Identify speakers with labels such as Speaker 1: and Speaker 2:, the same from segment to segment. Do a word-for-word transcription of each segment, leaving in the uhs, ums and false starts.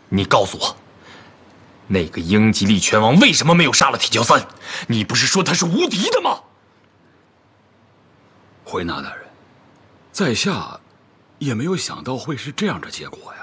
Speaker 1: 你告诉我，那个英吉利拳王为什么没有杀了铁桥三？你不是说他是无敌的吗？
Speaker 2: 回纳大人，在下也没有想到会是这样的结果呀。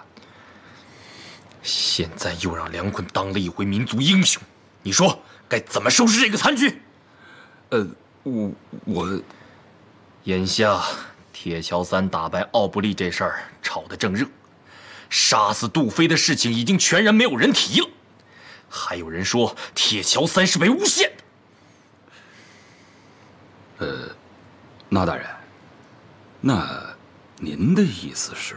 Speaker 1: 现在又让梁坤当了一回民族英雄，你说该怎么收拾这个残局？
Speaker 2: 呃，我我，
Speaker 1: 眼下铁桥三打败奥布利这事儿炒得正热，杀死杜飞的事情已经全然没有人提了，还有人说铁桥三是被诬陷
Speaker 2: 的。呃，纳大人，那您的意思是？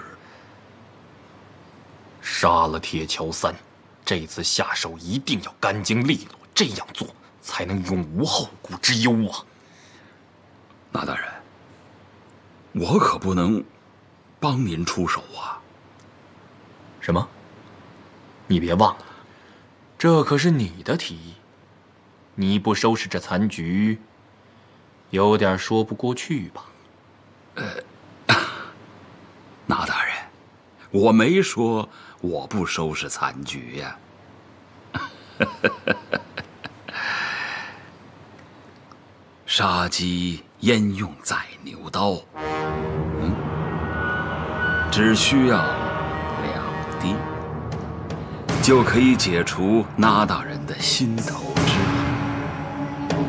Speaker 1: 杀了铁桥三，这次下手一定要干净利落，这样做才能永无后顾之忧啊！
Speaker 2: 纳大人，我可不能帮您出手啊！
Speaker 1: 什么？你别忘了，这可是你的提议，你不收拾这残局，有点说不过去吧？
Speaker 2: 呃，纳大人，我没说我不收拾残局呀。杀鸡焉用宰牛刀？嗯，只需要两滴，就可以解除那大人的心头之恨。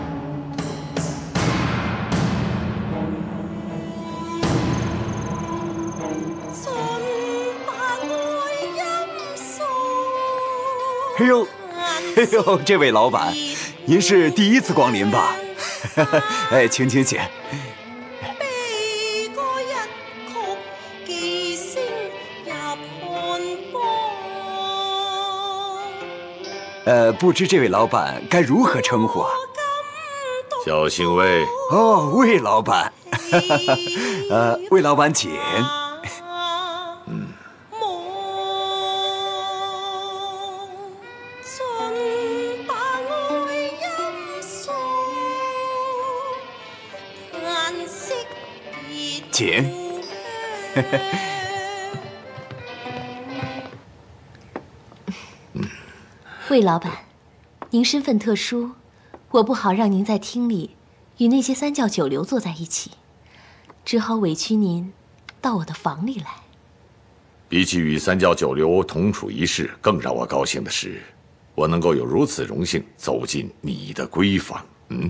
Speaker 3: 哎呦，哎呦，这位老板，您是第一次光临吧？哎，请请请。呃，不知这位老板该如何称呼啊？
Speaker 4: 小姓魏。
Speaker 3: 哦，魏老板。呃，魏老板请。
Speaker 4: 嗯。
Speaker 3: 请。
Speaker 5: 魏老板，您身份特殊，我不好让您在厅里与那些三教九流坐在一起，只好委屈您到我的房里来。
Speaker 4: 比起与三教九流同处一室，更让我高兴的是，我能够有如此荣幸走进你的闺房。嗯，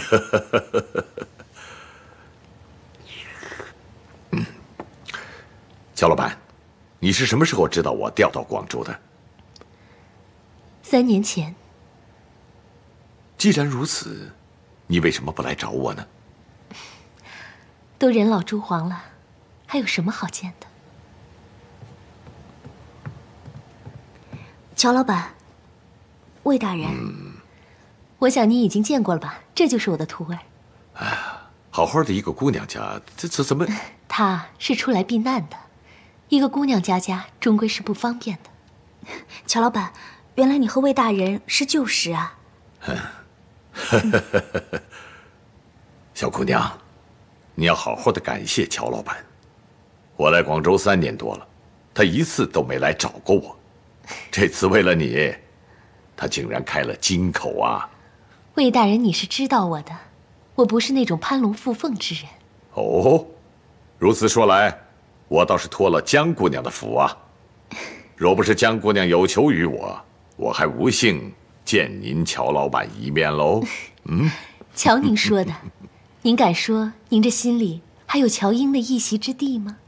Speaker 4: 嗯，乔老板，你是什么时候知道我调到广州的？
Speaker 5: 三年前。
Speaker 4: 既然如此，你为什么不来找我呢？
Speaker 5: 都人老珠黄了，还有什么好见的？
Speaker 6: 乔老板，魏大人，
Speaker 4: 嗯，
Speaker 5: 我想你已经见过了吧？这就是我的徒儿。
Speaker 4: 哎呀，好好的一个姑娘家，这这怎么？
Speaker 5: 她是出来避难的，一个姑娘家家终归是不方便的。
Speaker 6: 乔老板，原来你和魏大人是旧识啊！
Speaker 4: 小姑娘，你要好好的感谢乔老板。我来广州三年多了，他一次都没来找过我。这次为了你，他竟然开了金口啊！
Speaker 5: 魏大人，你是知道我的，我不是那种攀龙附凤之人。
Speaker 4: 哦，如此说来，我倒是托了江姑娘的福啊。若不是江姑娘有求于我，我还无幸见您乔老板一面喽。嗯，
Speaker 5: 瞧您说的，您敢说您这心里还有乔英的一席之地吗？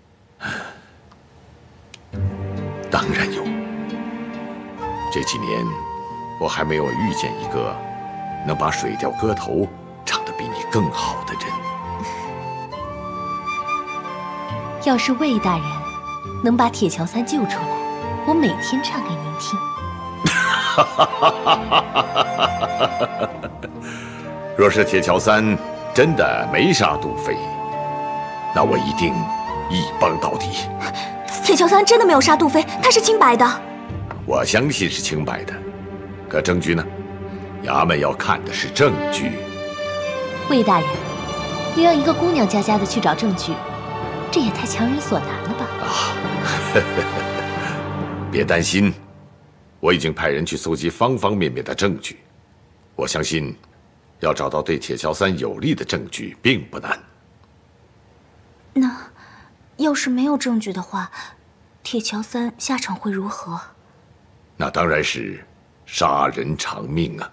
Speaker 4: 当然有。这几年，我还没有遇见一个能把《水调歌头》唱得比你更好的人。
Speaker 5: 要是魏大人能把铁桥三救出来，我每天唱给您听。
Speaker 4: 若是铁桥三真的没杀杜飞，那我一定一帮到底。
Speaker 6: 铁桥三真的没有杀杜飞，他是清白的。
Speaker 4: 我相信是清白的，可证据呢？衙门要看的是证据。
Speaker 5: 魏大人，你让一个姑娘家家的去找证据，这也太强人所难了吧？
Speaker 4: 啊，别担心， 我已经派人去搜集方方面面的证据，我相信，要找到对铁桥三有利的证据并不难。
Speaker 6: 那，要是没有证据的话，铁桥三下场会如何？
Speaker 4: 那当然是杀人偿命啊！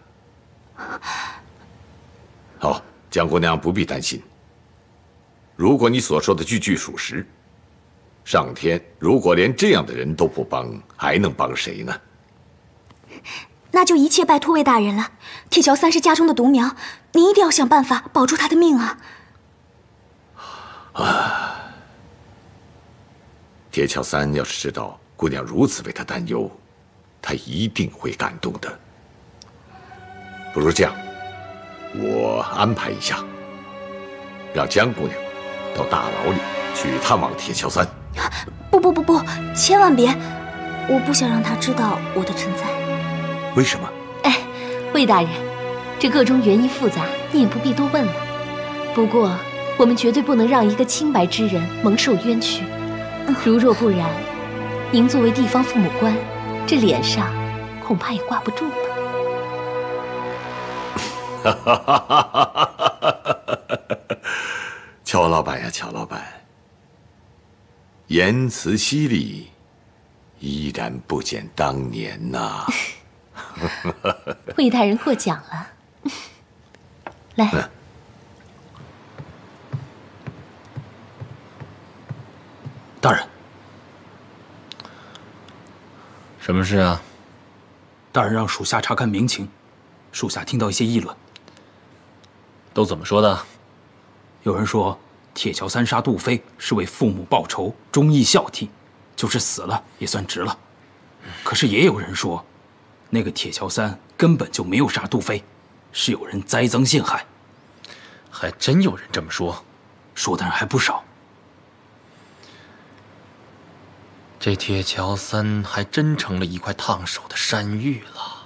Speaker 4: 好，江姑娘不必担心。如果你所说的句句属实，上天如果连这样的人都不帮，还能帮谁呢？
Speaker 6: 那就一切拜托魏大人了。铁桥三是家中的独苗，您一定要想办法保住他的命啊！
Speaker 4: 啊！铁桥三要是知道姑娘如此为他担忧，他一定会感动的。不如这样，我安排一下，让江姑娘到大牢里去探望铁桥三。
Speaker 6: 不不不不，千万别！我不想让他知道我的存在。
Speaker 3: 为什么？
Speaker 5: 哎，魏大人，这个中原因复杂，你也不必多问了。不过，我们绝对不能让一个清白之人蒙受冤屈。如若不然，您作为地方父母官，这脸上恐怕也挂不住了。
Speaker 4: 哈哈哈哈哈！乔老板呀，乔老板，言辞犀利，依然不减当年呐。
Speaker 5: 魏大人过奖了。来。嗯，
Speaker 7: 大人，
Speaker 1: 什么事啊？
Speaker 7: 大人让属下查看民情，属下听到一些议论。
Speaker 1: 都怎么说的？
Speaker 7: 有人说铁桥三杀杜飞是为父母报仇，忠义孝悌，就是死了也算值了。可是也有人说，那个铁桥三根本就没有杀杜飞，是有人栽赃陷害。
Speaker 1: 还真有人这么说，
Speaker 7: 说的人还不少。
Speaker 1: 这铁桥三还真成了一块烫手的山芋了。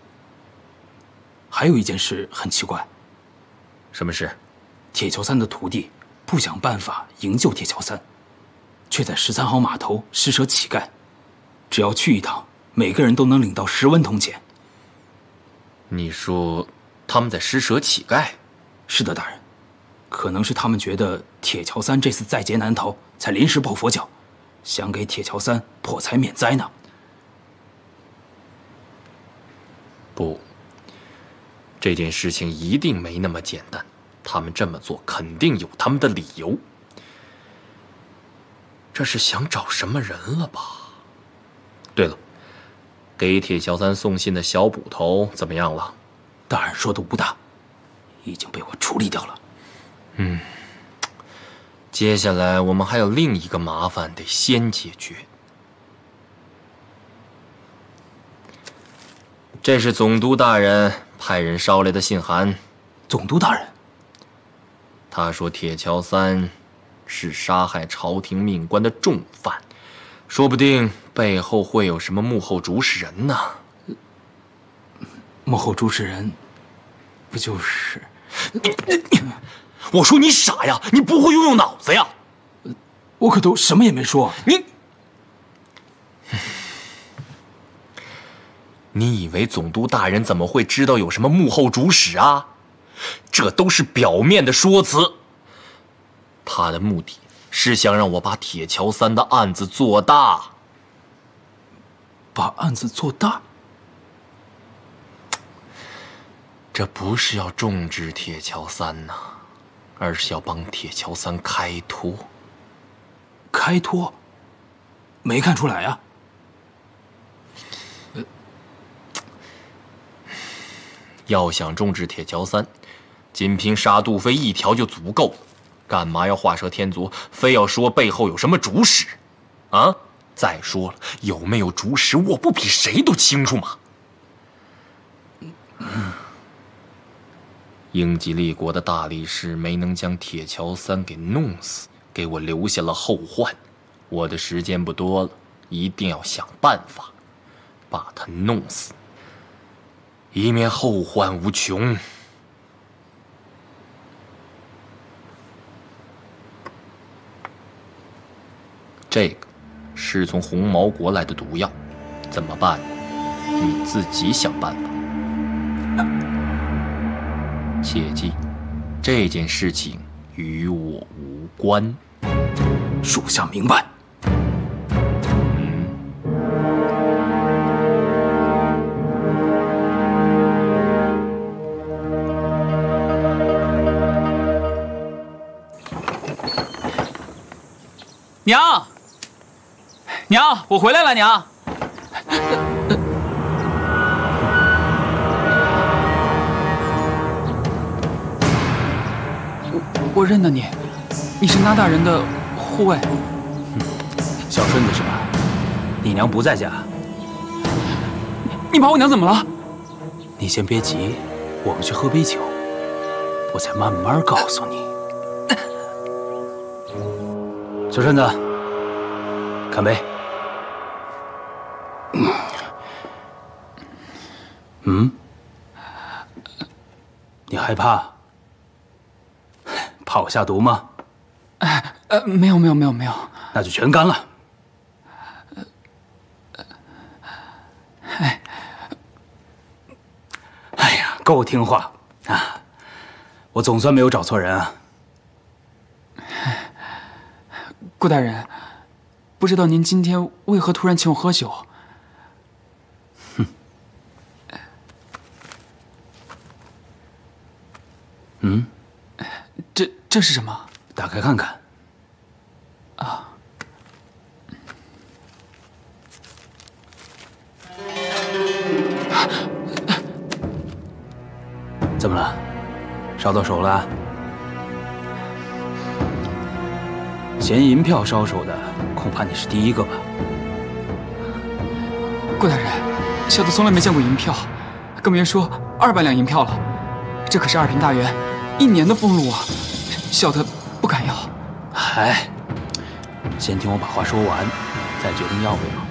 Speaker 7: 还有一件事很奇怪。
Speaker 1: 什么事？
Speaker 7: 铁桥三的徒弟不想办法营救铁桥三，却在十三号码头施舍乞丐，只要去一趟，每个人都能领到十文铜钱。
Speaker 1: 你说他们在施舍乞丐？
Speaker 7: 是的，大人，可能是他们觉得铁桥三这次在劫难逃，才临时抱佛脚，想给铁桥三破财免灾呢。
Speaker 1: 不，这件事情一定没那么简单，他们这么做肯定有他们的理由。这是想找什么人了吧？对了，给铁桥三送信的小捕头怎么样了？
Speaker 7: 大人说的无大，已经被我处理掉了。
Speaker 1: 嗯，接下来我们还有另一个麻烦得先解决。这是总督大人派人捎来的信函。
Speaker 7: 总督大人，
Speaker 1: 他说铁桥三是杀害朝廷命官的重犯，说不定背后会有什么幕后主使人呢？
Speaker 7: 幕后主使人，不就是……
Speaker 1: 我说你傻呀，你不会用用脑子呀？
Speaker 7: 我可都什么也没说。
Speaker 1: 你，你以为总督大人怎么会知道有什么幕后主使啊？这都是表面的说辞。他的目的是想让我把铁桥三的案子做大。
Speaker 7: 把案子做大？
Speaker 1: 这不是要重治铁桥三呐，而是要帮铁桥三开脱。
Speaker 7: 开脱？没看出来啊。
Speaker 1: 呃，要想重治铁桥三，仅凭杀杜飞一条就足够了，干嘛要画蛇添足，非要说背后有什么主使？啊！再说了，有没有主使，我不比谁都清楚嘛。嗯英吉利国的大力士没能将铁桥三给弄死，给我留下了后患。我的时间不多了，一定要想办法把他弄死，以免后患无穷。这个是从红毛国来的毒药，怎么办？ 你自己想办法。切记，这件事情与我无关。
Speaker 7: 属下明白。娘，娘，我回来了，娘。我我认得你，你是那大人的护卫。小顺子是吧？你娘不在家。你你把我娘怎么了？你先别急，我们去喝杯酒，我再慢慢告诉你。小顺子，干杯。嗯？你害怕？怕我下毒吗？呃，没有没有没有没有。那就全干了。哎，哎呀，够听话啊！我总算没有找错人啊。顾大人，不知道您今天为何突然请我喝酒？哼。嗯，这这是什么？打开看看。啊。怎么了？烧到手了？嫌银票烧手的，恐怕你是第一个吧？顾大人，小的从来没见过银票，更别说二百两银票了。这可是二品大员一年的俸禄啊！小的不敢要。哎，先听我把话说完，再决定要不要。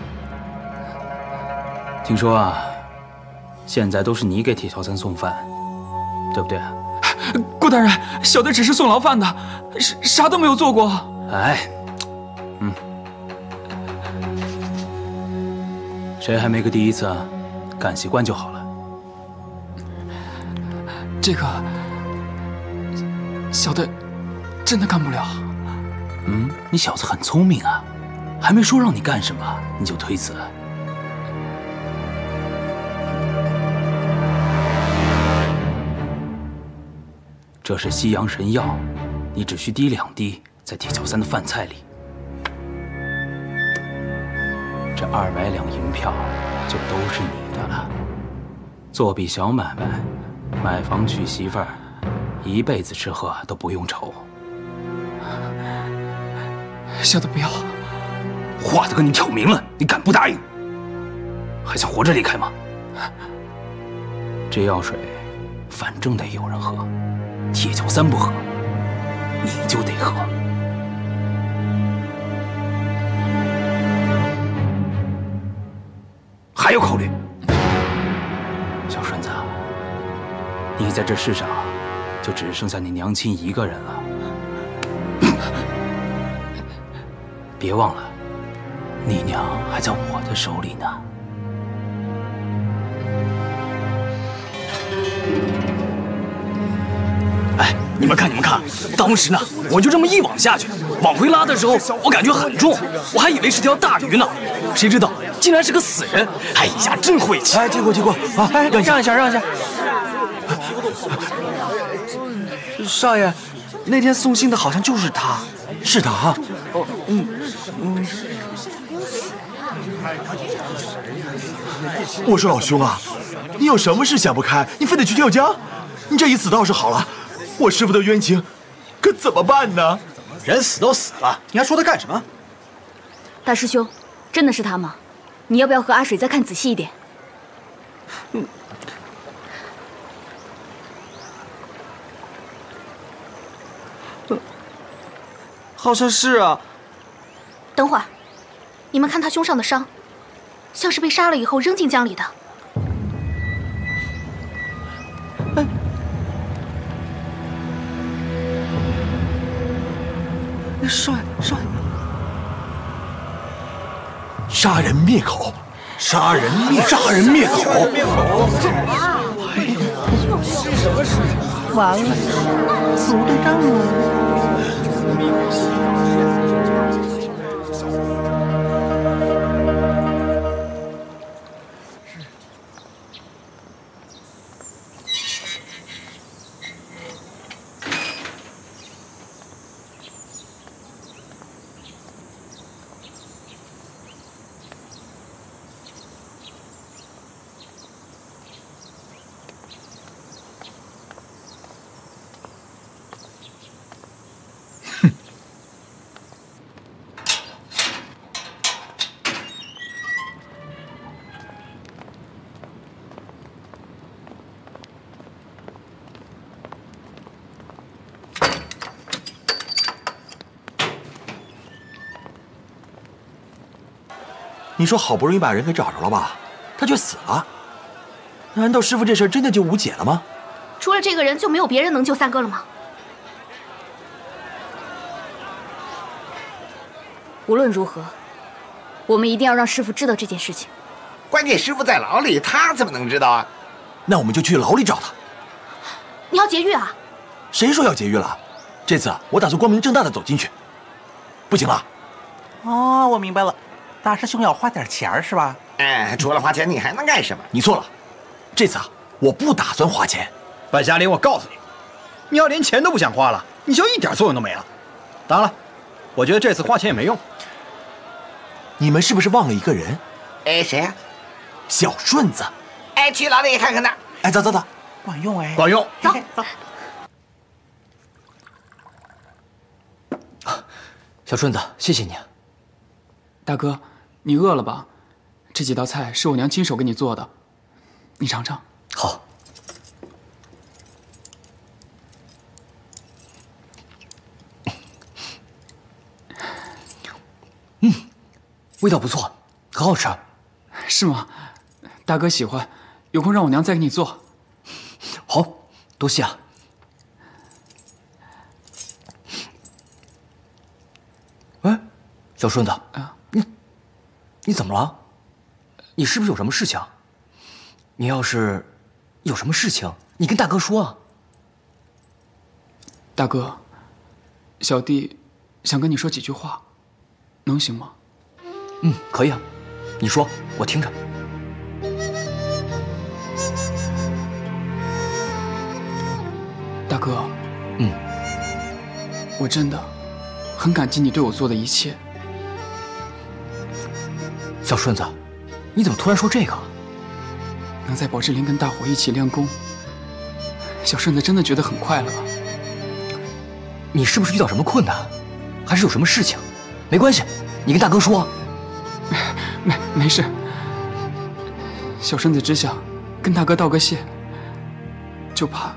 Speaker 7: 听说啊，现在都是你给铁桥三送饭，对不对？顾大人，小的只是送牢饭的，啥啥都没有做过。哎，嗯，谁还没个第一次啊？干习惯就好了。这个，小的真的干不了。嗯，你小子很聪明啊，还没说让你干什么，你就推辞。这是西洋神药，你只需滴两滴在铁桥三的饭菜里。这二百两银票就都是你的了。做笔小买卖，买房娶媳妇儿，一辈子吃喝都不用愁。小的不要。话都跟你挑明了，你敢不答应？还想活着离开吗？这药水，反正得有人喝。铁桥三不喝，你就得喝。还有考虑？小顺子，你在这世上就只剩下你娘亲一个人了。别忘了，你娘还在我的手里呢。哎，你们看，你们看，当时呢，我就这么一网下去，往回拉的时候，我感觉很重，我还以为是条大鱼呢，谁知道竟然是个死人！哎呀，真晦气！
Speaker 3: 哎，借过，借过啊！哎，让一下，让一下。
Speaker 8: 少爷，那天送信的好像就是他，
Speaker 3: 是他啊。
Speaker 8: 哦，嗯嗯。
Speaker 9: 我说老兄啊，你有什么事想不开，你非得去跳江？你这一死倒是好了，我师父的冤情可怎么办呢？
Speaker 8: 人死都死了，你还说他干什么？
Speaker 6: 大师兄，真的是他吗？你要不要和阿水再看仔细一点？
Speaker 8: 嗯。好像是啊。
Speaker 10: 等会儿，你们看他胸上的伤，像是被杀了以后扔进江里的。
Speaker 8: 哎，少爷，少爷，
Speaker 9: 杀人灭口， 杀人灭杀人灭口！
Speaker 11: 完了，苏队长啊！
Speaker 9: 你说好不容易把人给找着了吧，他却死了，难道师傅这事儿真的就无解了吗？
Speaker 10: 除了这个人，就没有别人能救三哥了吗？
Speaker 12: 无论如何，我们一定要让师傅知道这件事情。
Speaker 11: 关键师傅在牢里，他怎么能知道啊？
Speaker 9: 那我们就去牢里找他。
Speaker 10: 你要劫狱啊？
Speaker 9: 谁说要劫狱了？这次我打算光明正大的走进去。不行了。
Speaker 11: 哦，我明白了。 大师兄要花点钱是吧？哎，除了花钱，你还能干什么？
Speaker 9: 你错了，这次啊，我不打算花钱。
Speaker 13: 白嘉林，我告诉你，你要连钱都不想花了，你就一点作用都没了。当然了，我觉得这次花钱也没用。
Speaker 9: 你们是不是忘了一个人？
Speaker 11: 哎，谁呀？
Speaker 9: 小顺子。
Speaker 11: 哎，去牢里看看他。
Speaker 9: 哎，走走走，
Speaker 11: 管用哎，
Speaker 13: 管用。
Speaker 10: 走
Speaker 11: 走。
Speaker 7: 小顺子，谢谢你啊。大哥。 你饿了吧？这几道菜是我娘亲手给你做的，你尝尝。
Speaker 3: 好。嗯，味道不错，很好吃。
Speaker 7: 是吗？大哥喜欢，有空让我娘再给你做。
Speaker 3: 好，多谢啊。哎，小顺子啊。 你怎么了？你是不是有什么事情？你要是有什么事情，你跟大哥说啊。
Speaker 7: 大哥，小弟想跟你说几句话，能行吗？
Speaker 3: 嗯，可以啊，你说，我听着。
Speaker 7: 大哥，
Speaker 3: 嗯，
Speaker 7: 我真的很感激你对我做的一切。
Speaker 3: 小顺子，你怎么突然说这个？
Speaker 7: 能在宝芝林跟大伙一起练功，小顺子真的觉得很快乐。
Speaker 3: 你是不是遇到什么困难，还是有什么事情？没关系，你跟大哥说。
Speaker 7: 没没事，小顺子只想跟大哥道个谢，就怕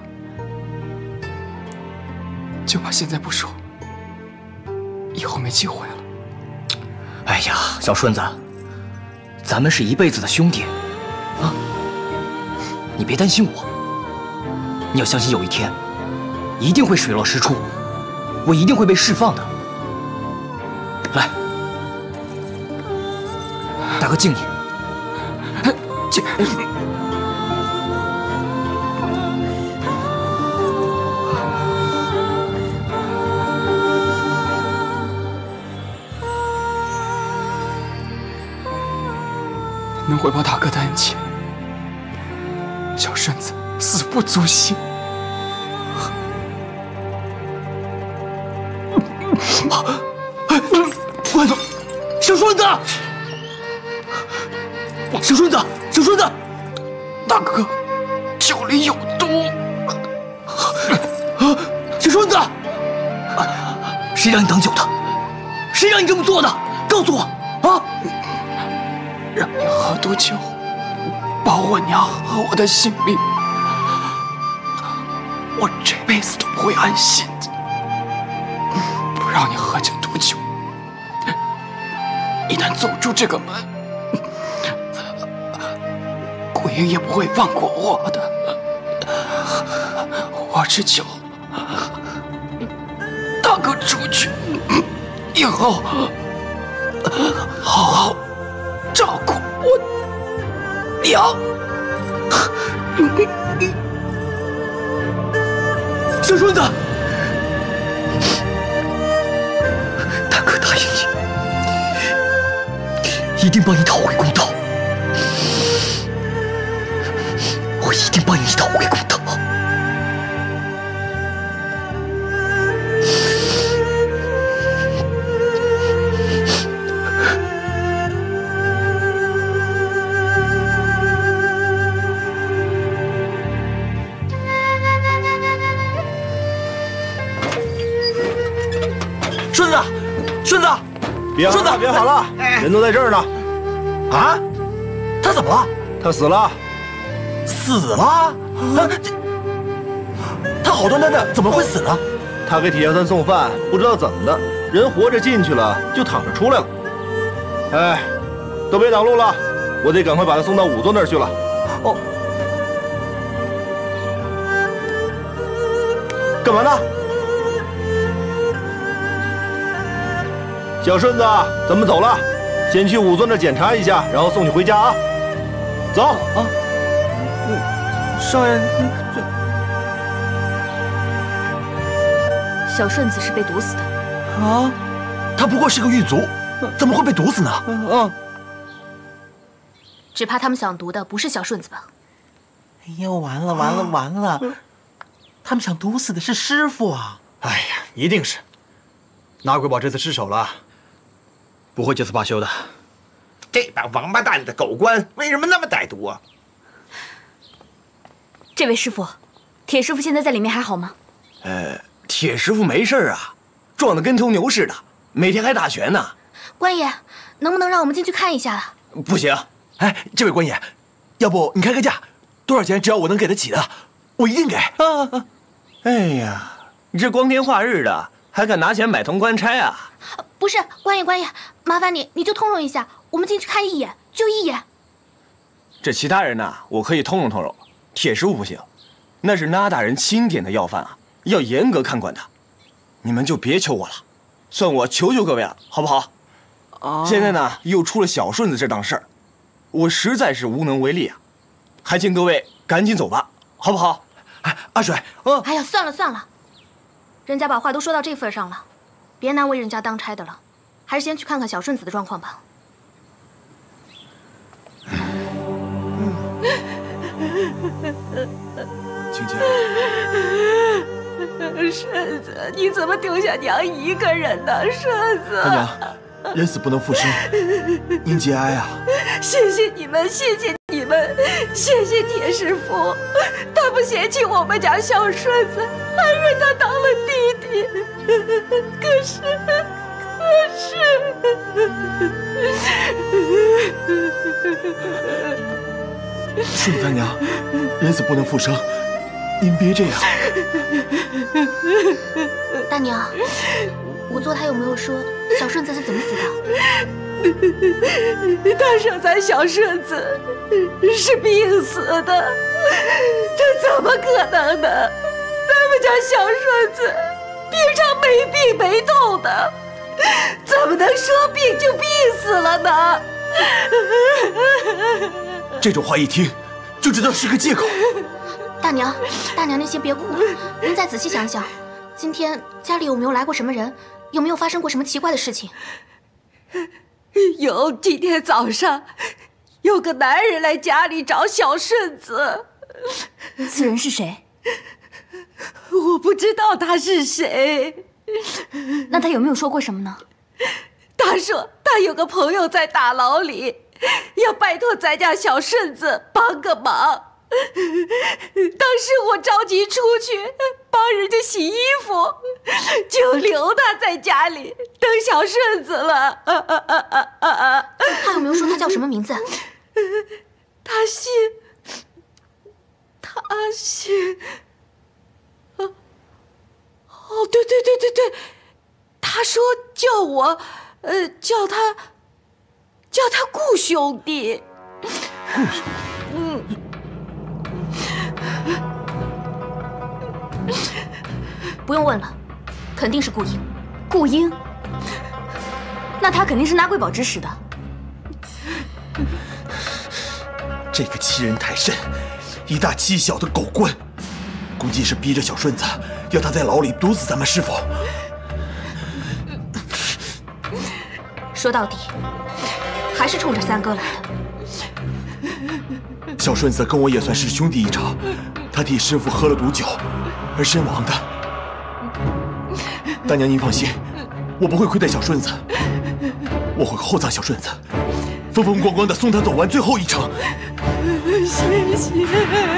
Speaker 7: 就怕现在不说，以后没机会了。
Speaker 3: 哎呀，小顺子。 咱们是一辈子的兄弟，啊！你别担心我，你要相信有一天，一定会水落石出，我一定会被释放的。来，大哥敬你，敬。
Speaker 7: 能回报大哥的恩情，小顺子死不足惜。
Speaker 3: 快走，小顺子！小顺子，小顺子！
Speaker 7: 大哥，酒里有毒！
Speaker 3: 小顺子，谁让你挡酒的？谁让你这么做的？告诉我啊！
Speaker 7: 让你喝毒酒，保我娘和我的性命，我这辈子都不会安心的。不让你喝这毒酒，一旦走出这个门，鬼影也不会放过我的。我只求大哥出去以后，好好照顾我
Speaker 3: 娘，小顺子，丹哥答应你，一定帮你讨回公道。我一定帮你讨回公道。
Speaker 8: 顺子，顺子，别好了，别好了，人都在这儿呢。
Speaker 9: 啊？他怎么了？
Speaker 8: 他死了。
Speaker 9: 死了？啊，这他好端端的怎么会死呢？
Speaker 8: 他给铁小三送饭，不知道怎么的，人活着进去了，就躺着出来了。哎，都别挡路了，我得赶快把他送到仵作那儿去了。哦，干嘛呢？小顺子，咱们走了，先去仵作那儿检查一下，然后送你回家啊。走啊。少爷，这
Speaker 12: 小顺子是被毒死的。
Speaker 9: 啊，他不过是个狱卒，怎么会被毒死呢？
Speaker 8: 啊，
Speaker 10: 只怕他们想毒的不是小顺子吧？
Speaker 11: 哎呦，完了完了完了！他们想毒死的是师傅啊！
Speaker 13: 哎呀，一定是。拿鬼宝这次失手了，不会这次罢休的。
Speaker 11: 这帮王八蛋的狗官为什么那么歹毒啊？
Speaker 12: 这位师傅，铁师傅现在在里面还好吗？
Speaker 8: 呃，铁师傅没事啊，壮得跟头牛似的，每天还打拳呢。
Speaker 10: 官爷，能不能让我们进去看一下啊？
Speaker 8: 不行。
Speaker 9: 哎，这位官爷，要不你开个价，多少钱只要我能给得起的，我一定给。
Speaker 8: 啊啊！哎呀，你这光天化日的，还敢拿钱买通官差啊？
Speaker 10: 不是，官爷官爷，麻烦你，你就通融一下，我们进去看一眼，就一眼。
Speaker 8: 这其他人呢，我可以通融通融。铁师傅不行，那是那大人钦点的要犯啊，要严格看管他。你们就别求我了，算我求求各位了，好不好？哦、现在呢，又出了小顺子这档事儿，我实在是无能为力啊，还请各位赶紧走吧，好不好？
Speaker 9: 哎，阿水，
Speaker 10: 嗯，哎呀，算了算了，人家把话都说到这份上了，别难为人家当差的了，还是先去看看小顺子的状况吧。
Speaker 9: 青青，
Speaker 14: 顺子，你怎么丢下娘一个人呢？顺子，
Speaker 9: 大娘，人死不能复生，您节哀啊！
Speaker 14: 谢谢你们，谢谢你们，谢谢铁师傅，他不嫌弃我们家小顺子，还认他当了弟弟。可是，可是。
Speaker 9: 顺子大娘，人死不能复生，您别这样。
Speaker 10: 大娘，仵作他有没有说小顺子是怎么死
Speaker 14: 的？他说咱小顺子是病死的，这怎么可能呢？咱们家小顺子平常没病没痛的，怎么能说病就病死了呢？
Speaker 9: 这种话一听就知道是个借口。
Speaker 10: 大娘，大娘您先别哭了，您再仔细想想，今天家里有没有来过什么人？有没有发生过什么奇怪的事情？
Speaker 14: 有，今天早上有个男人来家里找小顺子。
Speaker 12: 此人是谁？
Speaker 14: 我不知道他是谁。
Speaker 12: 那他有没有说过什么呢？
Speaker 14: 他说他有个朋友在大牢里，要拜托咱家小顺子帮个忙。当时我着急出去帮人家洗衣服，就留他在家里等小顺子了。啊啊啊啊啊啊！
Speaker 10: 他有没有说他叫什么名字？
Speaker 14: 他姓……他姓……哦，哦，对对对对对，他说叫我，呃，叫他，叫他顾兄弟。
Speaker 9: 顾兄弟。嗯。
Speaker 10: 不用问了，肯定是顾英。
Speaker 12: 顾英，那他肯定是拿贵宝指使的。
Speaker 9: 这个欺人太甚、以大欺小的狗棍，估计是逼着小顺子要他在牢里毒死咱们师傅。
Speaker 10: 说到底，还是冲着三哥来的。
Speaker 9: 小顺子跟我也算是兄弟一场，他替师傅喝了毒酒而身亡的。大娘您放心，我不会亏待小顺子，我会厚葬小顺子，风风光光的送他走完最后一程。
Speaker 14: 谢谢。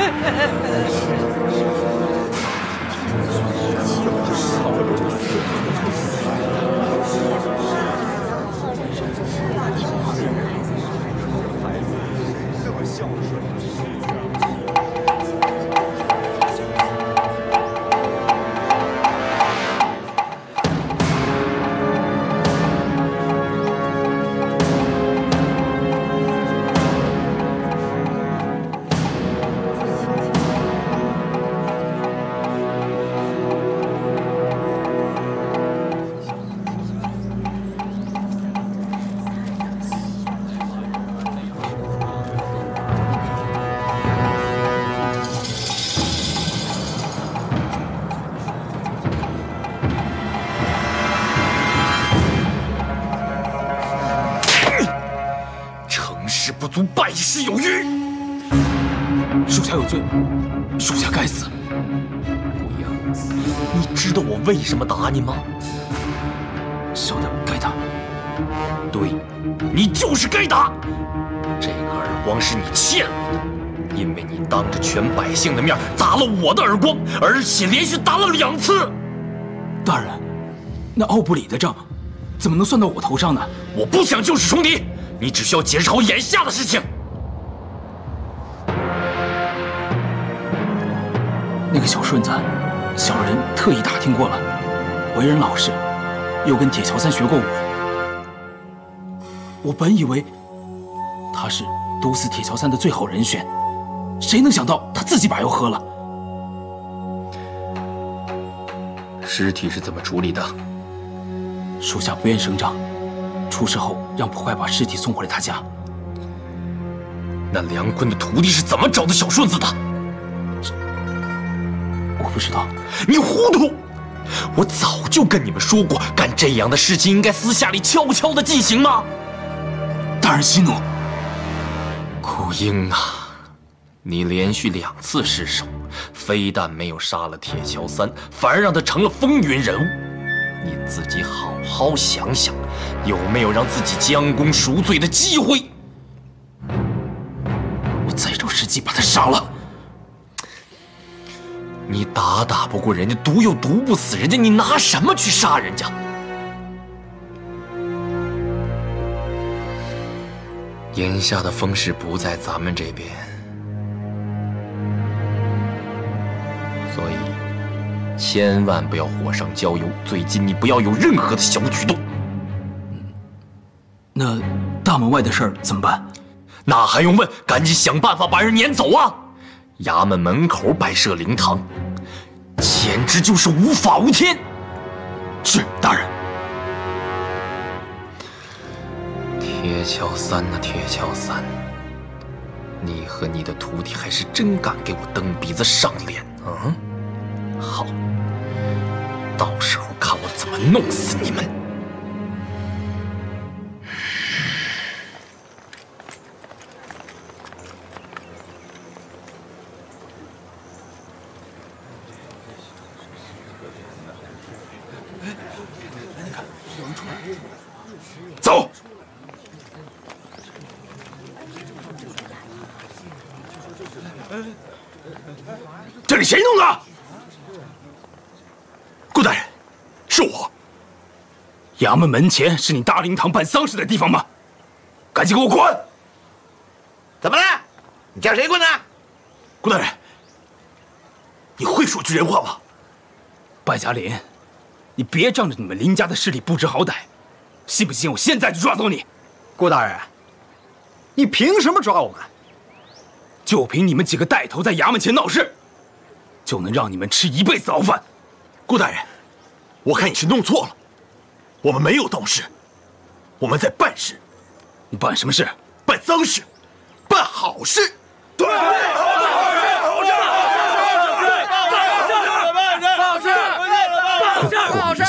Speaker 1: 不足，败事有余。
Speaker 7: 属下有罪，属下该死。
Speaker 1: 顾英，你知道我为什么打你吗？
Speaker 7: 晓得，该打。
Speaker 1: 对，你就是该打。这个耳光是你欠我的，因为你当着全百姓的面打了我的耳光，而且连续打了两次。
Speaker 7: 大人，那奥布里的账怎么能算到我头上呢？
Speaker 1: 我不想旧事重提。你只需要解释好眼下的事情。
Speaker 7: 那个小顺子，小人特意打听过了，为人老实，又跟铁桥三学过武。我本以为他是毒死铁桥三的最好人选，谁能想到他自己把药喝了。
Speaker 1: 尸体是怎么处理的？
Speaker 7: 属下不愿声张。出事后，让捕快把尸体送回了他家。
Speaker 1: 那梁坤的徒弟是怎么找的小顺子的？
Speaker 7: 我不知道。
Speaker 1: 你糊涂！我早就跟你们说过，干这样的事情应该私下里悄悄地进行吗？
Speaker 7: 大人息怒。
Speaker 1: 顾英啊，你连续两次失手，非但没有杀了铁桥三，反而让他成了风云人物。你自己好好想想，有没有让自己将功赎罪的机会？
Speaker 7: 我再找时机把他杀了。
Speaker 1: 你打打不过人家，毒又毒不死人家，你拿什么去杀人家？眼下的风势不在咱们这边，所以千万不要火上浇油。最近你不要有任何的小举动。
Speaker 7: 那大门外的事儿怎么办？
Speaker 1: 那还用问？赶紧想办法把人撵走啊！衙门门口摆设灵堂，简直就是无法无天。
Speaker 7: 是，大人。
Speaker 1: 铁桥三呐，铁桥三，你和你的徒弟还是真敢给我蹬鼻子上脸啊！好，到时候看我怎么弄死你们！
Speaker 9: 走。这里谁弄的？顾大人，是我。
Speaker 7: 衙门门前是你大灵堂办丧事的地方吗？赶紧给我滚！
Speaker 11: 怎么了？你叫谁滚呢？
Speaker 9: 顾大人，你会说句人话吗？
Speaker 7: 败家林，你别仗着你们林家的势力不知好歹，信不信我现在就抓走你？
Speaker 13: 顾大人，你凭什么抓我们？
Speaker 7: 就凭你们几个带头在衙门前闹事，就能让你们吃一辈子牢饭。
Speaker 9: 顾大人，我看你是弄错了，我们没有闹事，我们在办事。
Speaker 7: 你办什么事？
Speaker 9: 办丧事，办好事。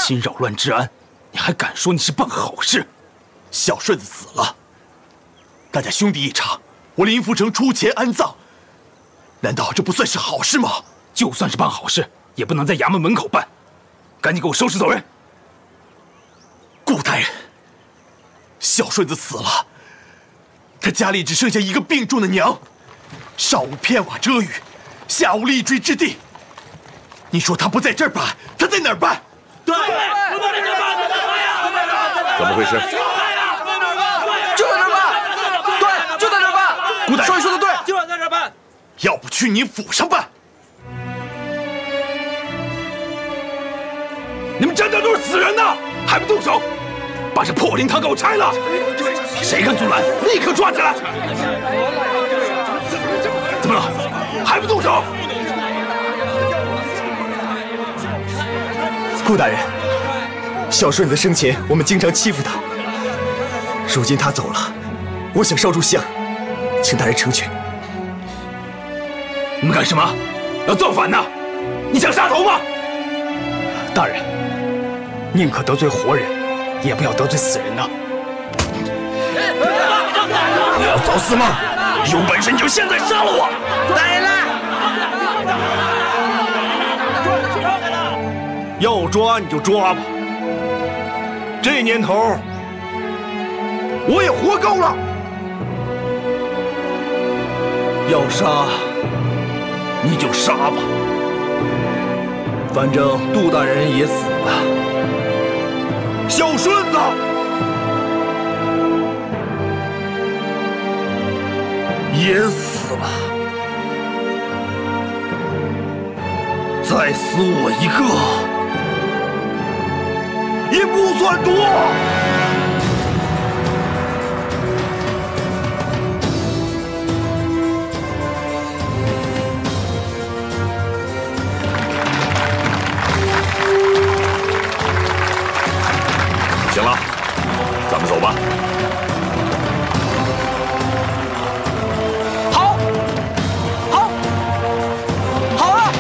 Speaker 7: 心扰乱治安，你还敢说你是办好事？
Speaker 9: 小顺子死了，大家兄弟一场，我林福成出钱安葬，难道这不算是好事吗？
Speaker 7: 就算是办好事，也不能在衙门门口办。赶紧给我收拾走人！
Speaker 9: 顾大人，小顺子死了，他家里只剩下一个病重的娘，上无片瓦遮雨，下无立锥之地。你说他不在这儿办，他在哪儿办？
Speaker 15: 对，不在这儿办，在哪儿办呀？
Speaker 4: 怎么回事？
Speaker 15: 就在这儿办，对，就在这儿办。
Speaker 9: 顾大人，
Speaker 15: 少爷说的对，就在这儿办。
Speaker 9: 要不去你府上办？
Speaker 7: 你们真的都是死人呐，还不动手？把这破灵堂给我拆了！谁敢阻拦，立刻抓起来！怎么了？还不动手？
Speaker 8: 顾大人，小顺子生前我们经常欺负他，如今他走了，我想烧炷香，请大人成全。
Speaker 7: 你们干什么？要造反呢？你想杀头吗？
Speaker 13: 大人，宁可得罪活人，也不要得罪死人呐！
Speaker 7: 你要找死吗？有本事你就现在杀了我！
Speaker 15: 大人来！
Speaker 9: 要抓你就抓吧，这年头我也活够了。要杀你就杀吧，反正杜大人也死了，小顺子也死了，再死我一个也不算多。
Speaker 4: 行了，咱们走吧。
Speaker 15: 好，好，好了。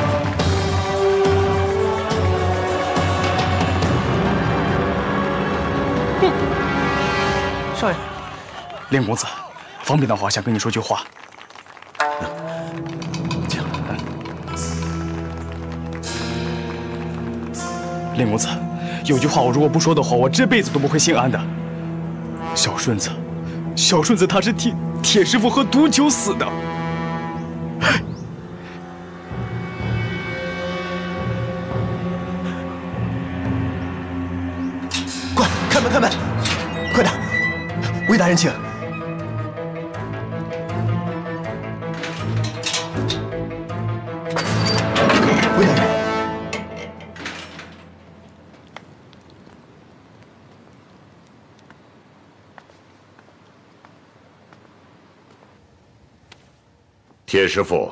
Speaker 13: 少爷，令公子，方便的话，想跟你说句话。令公子，有句话我如果不说的话，我这辈子都不会心安的。小顺子，小顺子他是铁铁师傅喝毒酒死的。
Speaker 8: 快开门，开门！快点，魏大人请。魏大人。
Speaker 4: 铁师傅，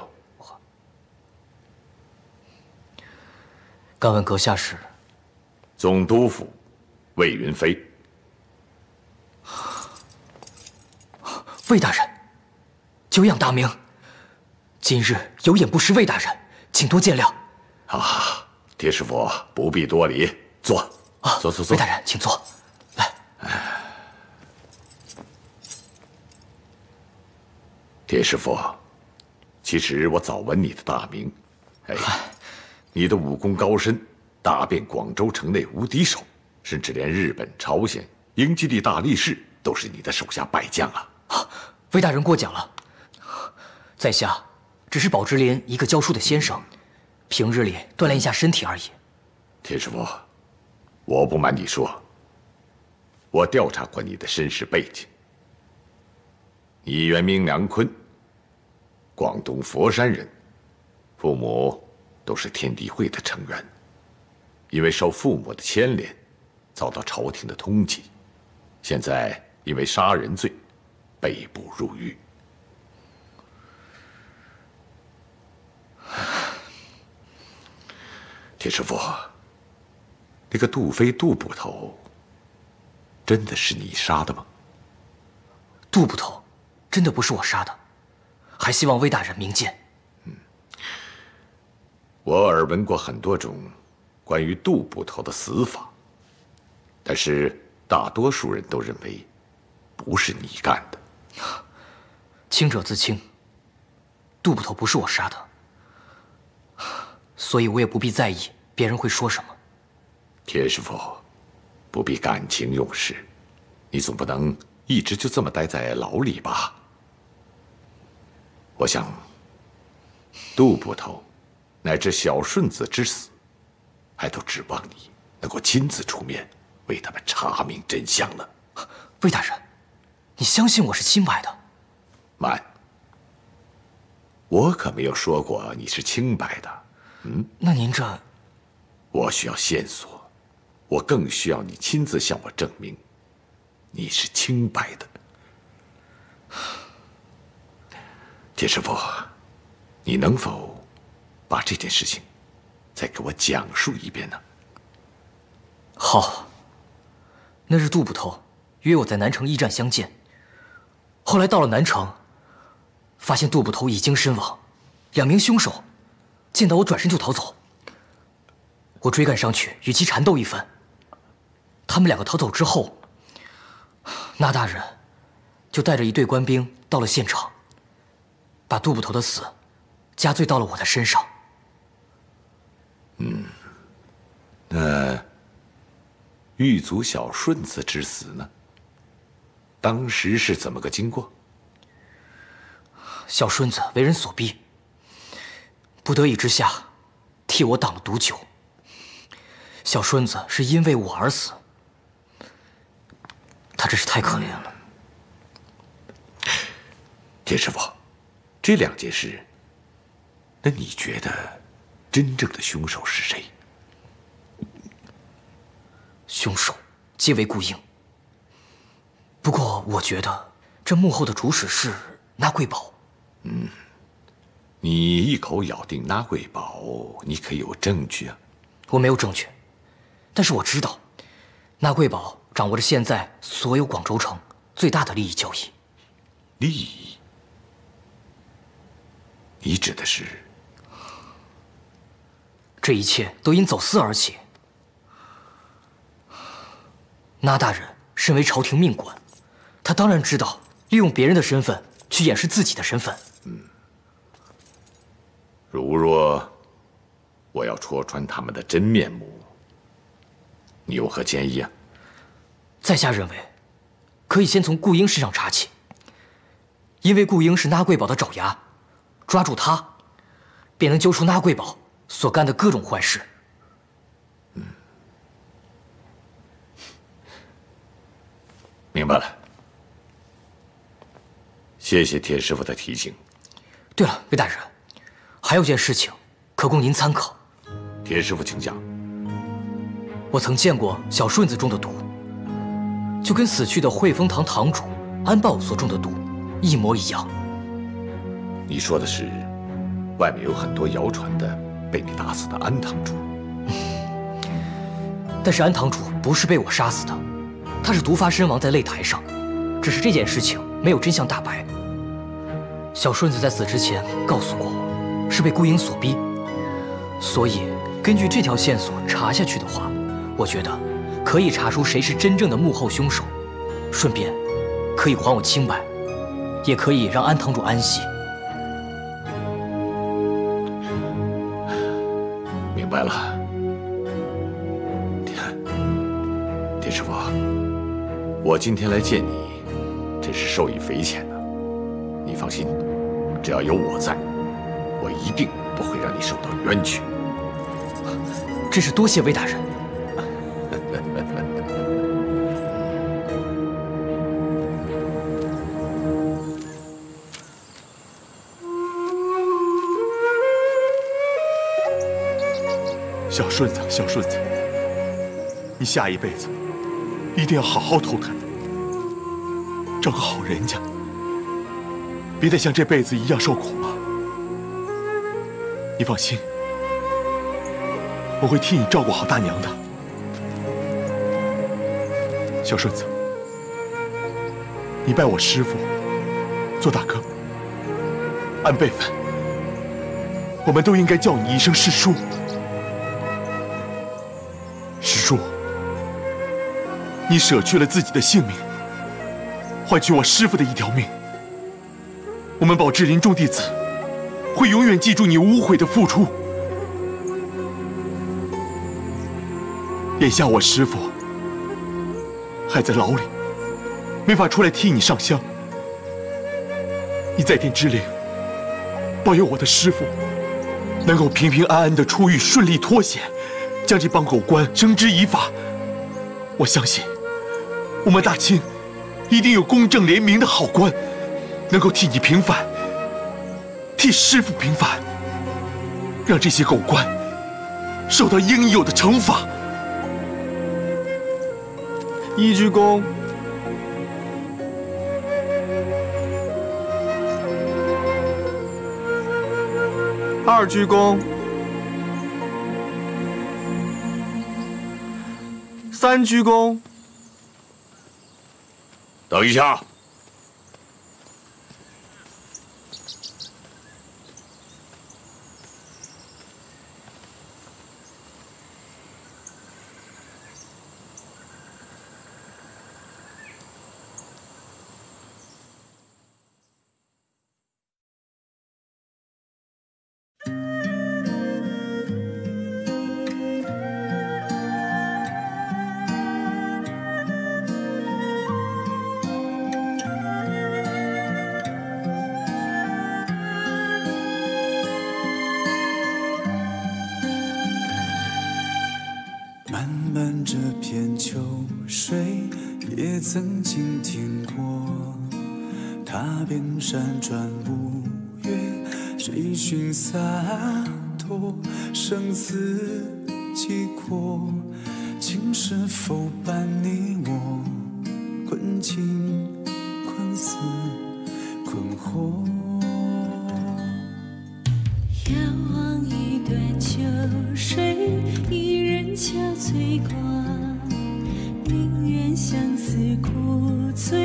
Speaker 3: 敢问阁下是？
Speaker 4: 总督府魏云飞。
Speaker 3: 魏大人，久仰大名，今日有眼不识魏大人，请多见谅。
Speaker 4: 啊，铁师傅不必多礼，坐。啊，坐坐坐。
Speaker 3: 魏大人，请坐。来。
Speaker 4: 铁师傅。其实我早闻你的大名，哎，你的武功高深，打遍广州城内无敌手，甚至连日本、朝鲜、英吉利大力士都是你的手下败将啊！
Speaker 3: 啊，魏大人过奖了，在下只是宝芝林一个教书的先生，平日里锻炼一下身体而已。
Speaker 4: 铁师傅，我不瞒你说，我调查过你的身世背景，你原名梁坤。广东佛山人，父母都是天地会的成员，因为受父母的牵连，遭到朝廷的通缉，现在因为杀人罪被捕入狱。铁师傅，那个杜飞杜捕头，真的是你杀的吗？
Speaker 3: 杜捕头，真的不是我杀的。还希望魏大人明鉴。
Speaker 4: 嗯，我耳闻过很多种关于杜捕头的死法，但是大多数人都认为不是你干的。
Speaker 3: 清者自清，杜捕头不是我杀的，所以我也不必在意别人会说什么。
Speaker 4: 铁师傅，不必感情用事，你总不能一直就这么待在牢里吧？我想，杜捕头乃至小顺子之死，还都指望你能够亲自出面为他们查明真相了。
Speaker 3: 魏大人，你相信我是清白的？
Speaker 4: 慢，我可没有说过你是清白的。嗯，
Speaker 3: 那您这……
Speaker 4: 我需要线索，我更需要你亲自向我证明你是清白的。铁师傅，你能否把这件事情再给我讲述一遍呢？
Speaker 3: 好。那日杜捕头约我在南城驿站相见，后来到了南城，发现杜捕头已经身亡，两名凶手见到我转身就逃走。我追赶上去与其缠斗一番，他们两个逃走之后，那大人就带着一队官兵到了现场，把杜捕头的死加罪到了我的身上。
Speaker 4: 嗯，那狱卒小顺子之死呢？当时是怎么个经过？
Speaker 3: 小顺子为人所逼，不得已之下，替我挡了毒酒。小顺子是因为我而死，他真是太可怜了。
Speaker 4: 铁师傅，这两件事，那你觉得真正的凶手是谁？
Speaker 3: 凶手皆为顾英。不过我觉得这幕后的主使是那贵宝。
Speaker 4: 嗯，你一口咬定那贵宝，你可有证据啊？
Speaker 3: 我没有证据，但是我知道，那贵宝掌握着现在所有广州城最大的利益交易。
Speaker 4: 利益？你指的是？
Speaker 3: 这一切都因走私而起。那大人身为朝廷命官，他当然知道利用别人的身份去掩饰自己的身份。
Speaker 4: 嗯，如若我要戳穿他们的真面目，你有何建议啊？
Speaker 3: 在下认为，可以先从顾英身上查起，因为顾英是那贵宝的爪牙，抓住他，便能揪出那贵宝所干的各种坏事。
Speaker 4: 嗯，明白了。谢谢铁师傅的提醒。
Speaker 3: 对了，魏大人，还有件事情可供您参考。
Speaker 4: 铁师傅，请讲。
Speaker 3: 我曾见过小顺子中的毒，就跟死去的汇丰堂堂主安豹所中的毒一模一样。
Speaker 4: 你说的是，外面有很多谣传的被你打死的安堂主。
Speaker 3: 但是安堂主不是被我杀死的，他是毒发身亡在擂台上，只是这件事情没有真相大白。小顺子在死之前告诉过我，是被顾英所逼，所以根据这条线索查下去的话，我觉得可以查出谁是真正的幕后凶手，顺便可以还我清白，也可以让安堂主安息。
Speaker 4: 明白了，铁铁师傅，我今天来见你，真是受益匪浅呢。你放心，只要有我在，我一定不会让你受到冤屈。
Speaker 3: 真是多谢魏大人。
Speaker 9: 小顺子，小顺子，你下一辈子一定要好好投胎，找个好人家，别再像这辈子一样受苦了。你放心，我会替你照顾好大娘的。小顺子，你拜我师父做大哥，按辈分，我们都应该叫你一声师叔。 你舍去了自己的性命，换取我师父的一条命。我们宝芝林众弟子会永远记住你无悔的付出。眼下我师父还在牢里，没法出来替你上香。你在天之灵，保佑我的师父能够平平安安的出狱，顺利脱险，将这帮狗官绳之以法。我相信，我们大清一定有公正廉明的好官，能够替你平反，替师父平反，让这些狗官受到应有的惩罚。
Speaker 13: 一鞠躬。二鞠躬。三鞠躬。
Speaker 4: 等一下。
Speaker 16: 漫漫这片秋水，也曾经听过。踏遍山川五岳，追寻洒脱，生死契阔。今是否伴你我，困境困死困惑。
Speaker 17: 遥望一段秋水，一人憔悴过，宁愿相思苦醉。